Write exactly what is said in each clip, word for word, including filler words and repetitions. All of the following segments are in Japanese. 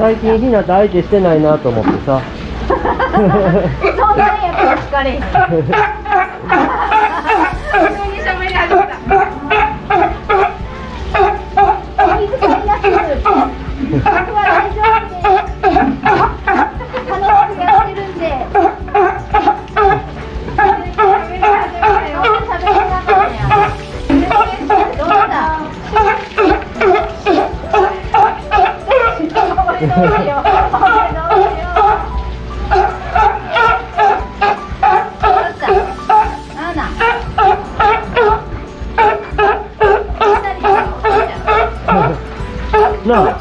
最近ひなと相手してないなと思ってさ。 そんなにやっぱ疲れへん。急に喋り始めた。気遣いなく。僕は大丈夫です。楽しくやってるんで。 なあ。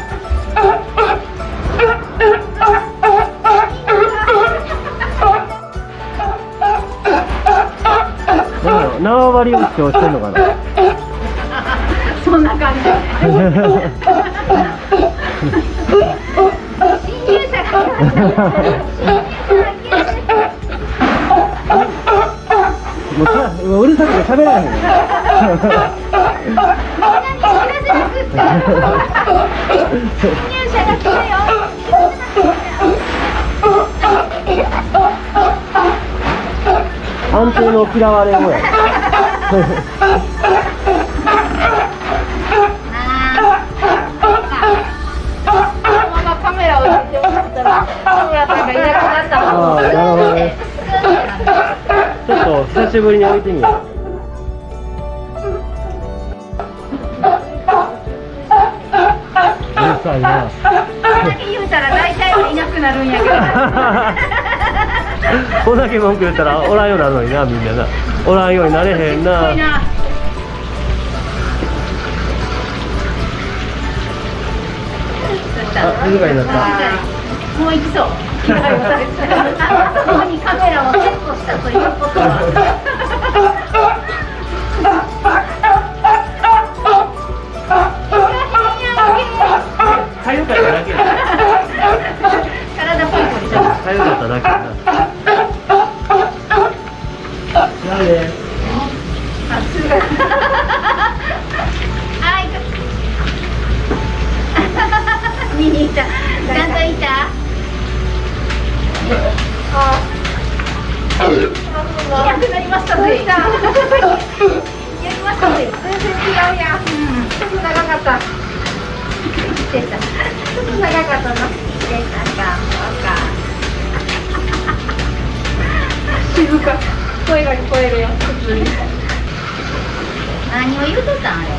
縄張りを主張してんのかな。 そんな感じ。侵入者が。 もううるさくて喋らへん。 侵入者が来たよ。 安定の嫌われ声。 カメラを入れてもらったら、田村さんがいなくなったの。 ああ、なるほどね。ちょっと久しぶりに置いてみよう。うるさいな。 これだけ言うたら大体はいなくなるんやけど。 こんだけ文句言ったらおらんようになるのにな、みんなな。おらんようになれへんな。あ、静かになった。 もう行きそう。あそこにカメラをセットしたということは。 かゆかっただけ。 体ポリポリしちゃう。 かゆかっただけな。なんで。 あ、すごい。はい。見に行った。ちゃんといた。あ。いなくなりましたね。やりましたね。全然違うやん。ちょっと長かった。ちょっと長かったな。静か。声が聞こえるよ。普通に。何を言うとったんあれは。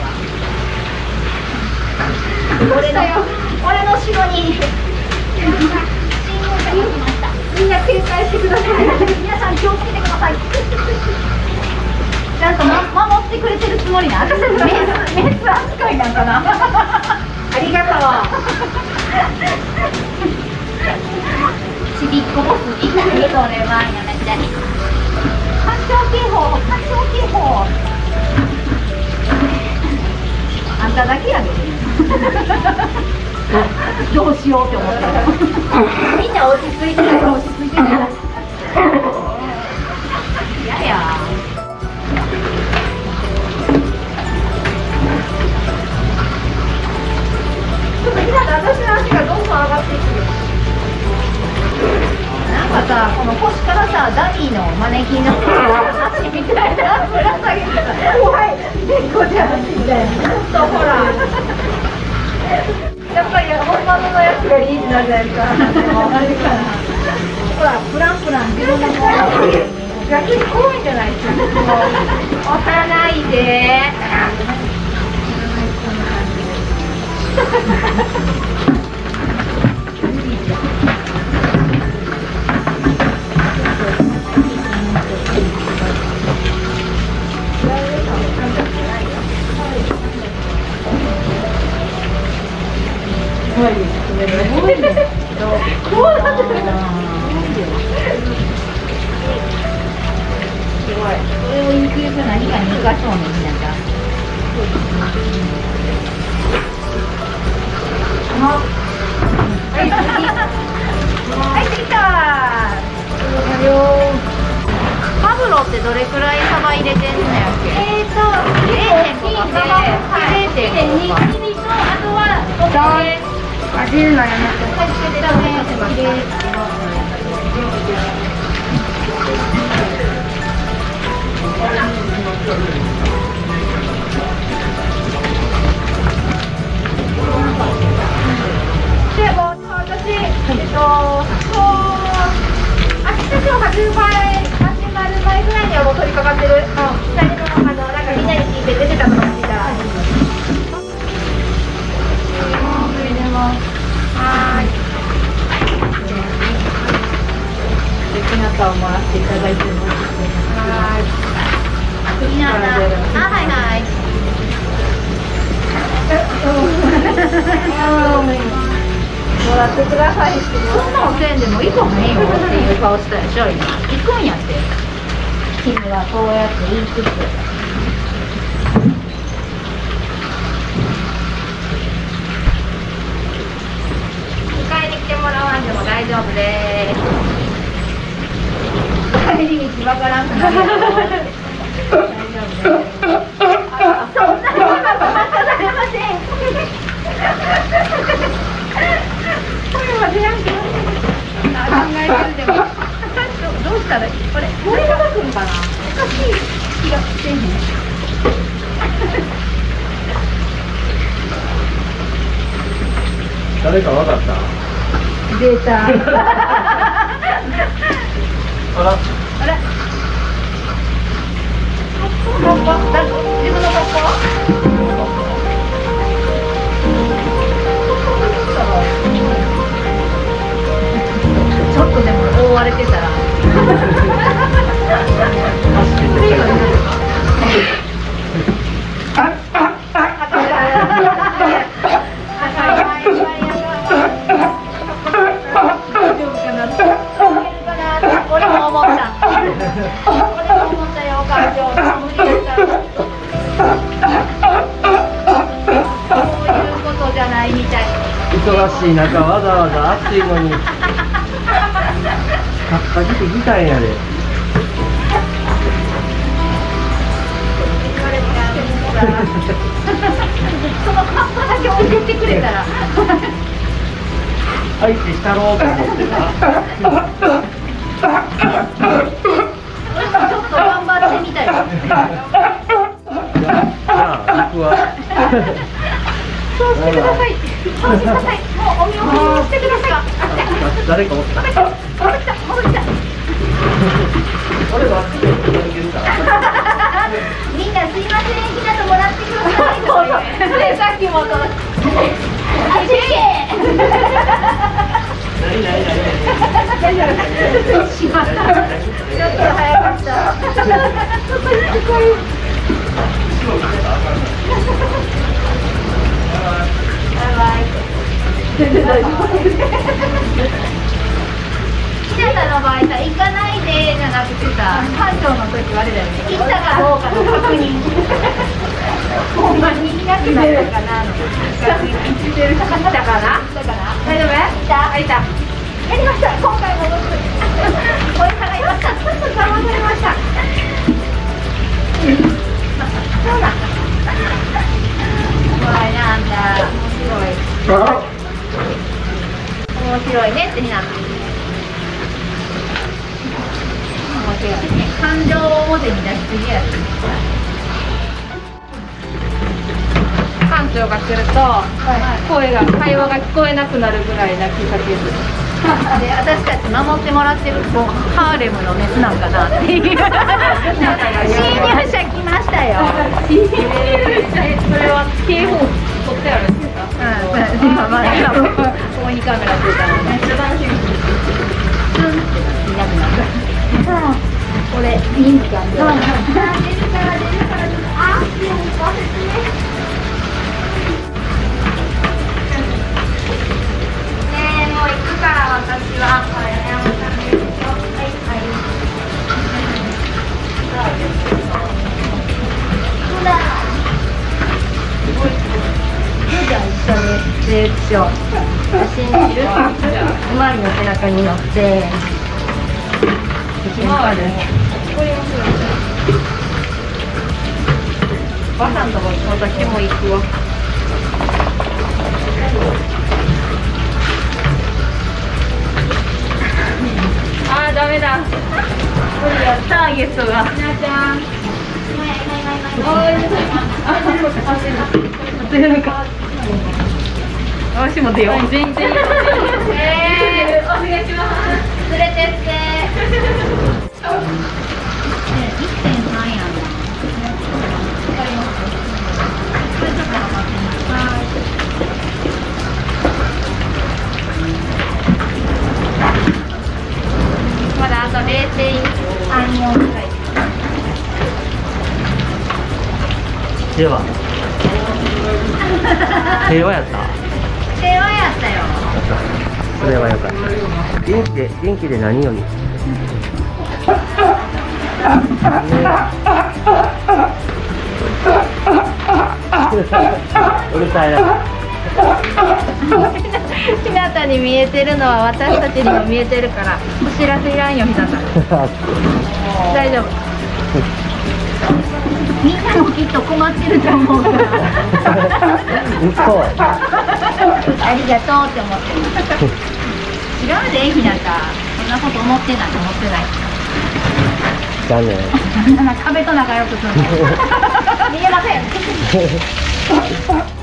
俺の俺の城に。みんな警戒してください。皆さん気をつけてください。ちゃんと、ま、守ってくれてるつもりな。メスメス扱いなんかな。ありがとう。ちびっこボスみたいにそれはやめて。発症警報、発症警報。あんただけやで。どうしようって思ってる。みんな落ち着いてる。落ち着いてる。やや。ちょっとひなた、私の足がどんどん上がっていくよ。なんかさ、この腰からさ、ダミーのマネキンの足みたいなぶら下げてた。怖い。猫ちゃんみたいな。ちょっとほら。やっぱり本物のやつがいいんじゃないですか。あれかな。ほら、プランプラン自分のもの。逆に怖いんじゃないですか。押さないで。これをゆくゆく何かに生かそうね、みんなが。はい、できた。マグロってどれくらいサバ入れてんのやっけ？えーと、ゼロてんご で、ゼロてんにミリと、あとはお米。 あ、出るのやめて。はい、つけてダメ。綺麗。でも私、えっと、そう、明日今日始まる始まる前ぐらいにはもう取り掛かってる。ふたりのあのなんかみんなに聞いて出てたとか聞いたら。はい。素敵な顔もらっていただいてます。はい。みんな、あ、はいはい。もらってください。そんなおせんでも行かへんよっていう顔したでしょ今。行くんやって。君はこうやって言いつつ。迎えに来てもらわんでも大丈夫です。帰り道わからんくなるよ。大丈夫です。あ、そんなにはごまかされません。これは出やんけど。考えてるでも。どうしたらいい？これ森永君かな。おかしい気がしてんねん。 誰かわかった？ 出た。 あら。 あれ。ポッポ、自分のポッポ？ちょっとでも覆われてたら。俺も思った。俺も思ったよ、会長。無理だった。そういうことじゃないみたい。 忙しい中わざわざ暑いのにカッパ着てきたんやで。 そのカッパだけ置いてってくれたら相手したろうと思ってな。 ちょっと頑張ってみたよ。 じゃあ行くわ。 そうしてください。そうしてください。もうお見送りしてください。 誰かおった。 戻ってきた。戻ってきた。 俺はあっちで行けるから。 みんなすいません、ひなともらってください。それさっきもと。あ、ちげえ。 何何何。 しまった。ちょっと早かった。ひなたの場合さ、行かないでじゃなくてさ、館長の時はあれだよね。行ったかどうかの確認。ほんまにいなくなったかなの確認してる。行ったかな？だから大丈夫？行った？あ、行った。やりました。今回も僕。これからいました。ちょっと騙されました。そうだ。怖いなあんた。面白い。面白いねってひな。面白いね。感情を表に出しすぎやつ。館長が来ると、声が会話が聞こえなくなるぐらい泣きかける。で、私たち守ってもらってるもうハーレムのメスなんかなっていう。侵入者来ましたよ。侵入者。それは警報取ってあるんですか？うん、今まだここにカメラついたのね。めっちゃ楽しみ。ツンっていなくなる。これいいんか。出るから出るから出る。あ、でも忘れてね。もう行くから私はこれ山さんですよ。はいはい。ほら。じゃあ一緒にレースしよう。写真切る？馬にの背中に乗って。写真撮る。これもすごい。ばさんとこ私も行くわ。 人が。ひなちゃん。おい。出るか。足も出よう。全然。ええ、お願いします。連れてって。一点三やん。わかります。これちょっと待ってみます。まだあと零点三四ぐらい。 では。平和やった。 平和やったよ。 それはよかった。元気で元気で何より。うるさいな。 ひなたに見えてるのは私たちにも見えてるからお知らせいらんよひなた。大丈夫。みんなもきっと困ってると思うから。 嘘。 ありがとうって思ってる。違うでひなた。そんなこと思ってない思ってない。 じゃあね。 壁と仲良くするの。見えません。